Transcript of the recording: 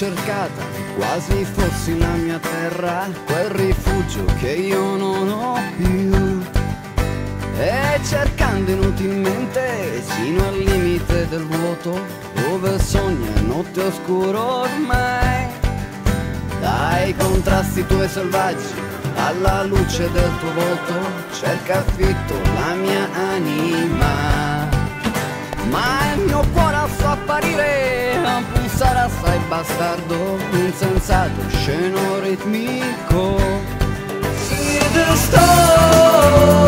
cercata, quasi fossi la mia terra, quel rifugio che io non ho più. E cercando inutilmente, sino al limite del vuoto, dove sogna notte oscuro ormai, dai contrasti tuoi selvaggi, alla luce del tuo volto, cerca affitto la mia anima. Ma il mio cuore al suo apparire a pulsare assai bastardo, insensato, sceno ritmico, si distorce.